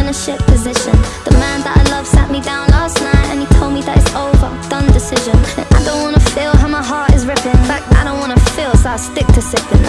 a shit position. The man that I love sat me down last night and he told me that it's over, done decision. And I don't wanna feel how my heart is ripping. In fact, I don't wanna feel, so I stick to sipping.